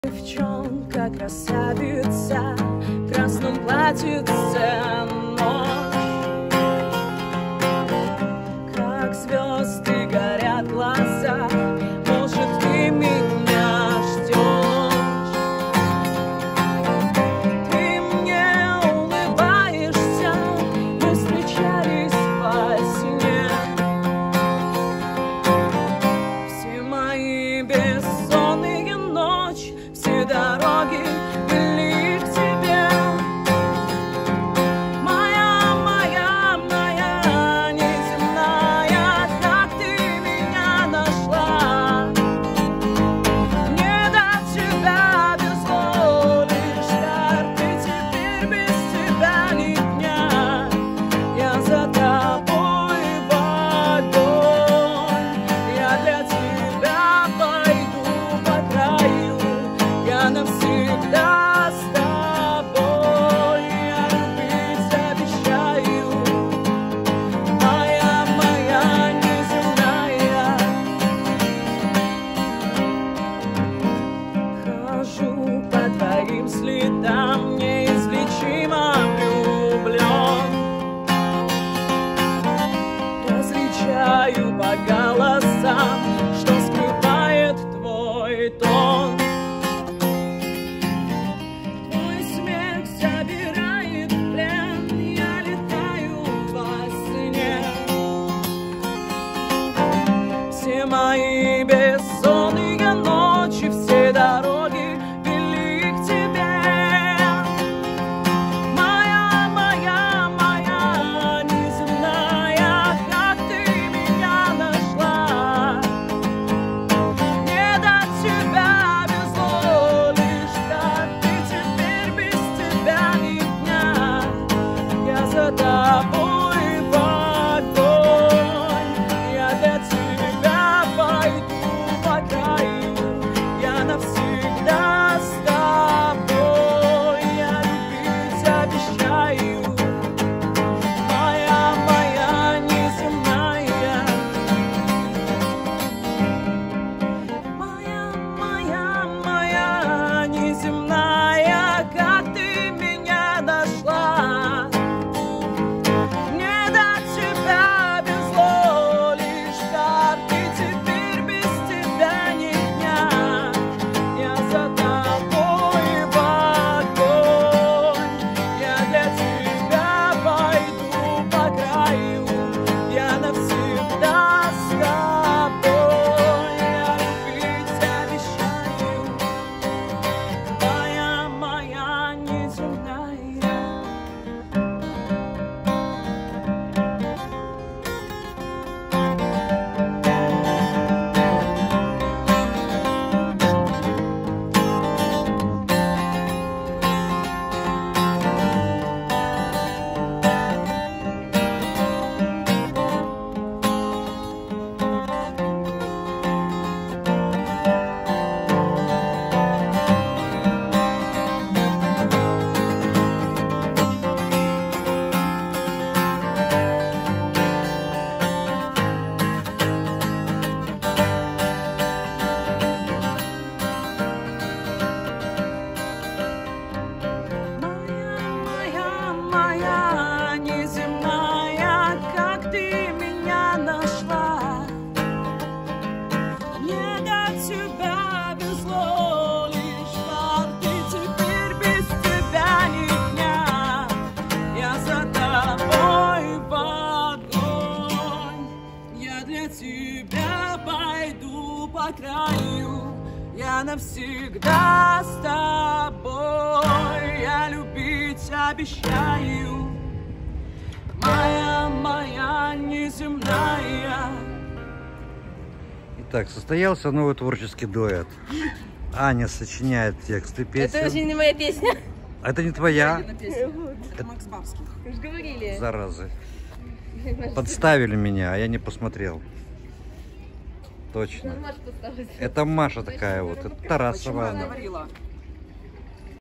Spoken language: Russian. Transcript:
Девчонка, красавица, в красном платьице ночь. Как звезды горят глаза, может, ты меня ждешь. Ты мне улыбаешься, мы встречались во сне. Все мои бессонные ночи, все дороги вели к тебе. Моя, моя, моя неземная, как ты меня нашла. Не до тебя безо лишь карты, теперь без тебя ни дня. Я за тобой в огонь, я для тебя пойду по краю. Я навсегда с тобой, я любить обещаю. Моя, моя неземная. Хожу по твоим следам, неизлечимо влюблен. Различаю по голосам, что скрывает твой тон. Все мои бессонные ночи, все дороги вели к тебе. Моя, моя, моя неземная, как ты меня нашла. Не до тебя безо лишь карты, теперь без тебя ни дня. Я за тобой в огонь, я для тебя пойду по краю. Я навсегда с тобой, я любить обещаю. Моя, моя неземная. Моя, моя, моя неземная, как ты меня нашла. Не до тебя безо лишь карты, теперь без тебя ни дня. Я за тобой в огонь, я для тебя пойду по краю. Я навсегда с тобой, я любить обещаю. Моя, моя неземная. Моя, моя неземная, как ты меня нашла. Не до тебя безо лишь карты, теперь без тебя ни дня. Я за тобой в огонь, я для тебя пойду по краю. Я навсегда с тобой, я любить обещаю. Моя, моя неземная. Итак, состоялся новый творческий дуэт. Аня сочиняет тексты песен. Это вообще не моя песня. Это не твоя? Это Макс Барских. Вы же говорили. Заразы. Подставили меня, а я не посмотрел. Точно. Маша подставилась. Это Маша такая вот. Это Тарасова. Говорила.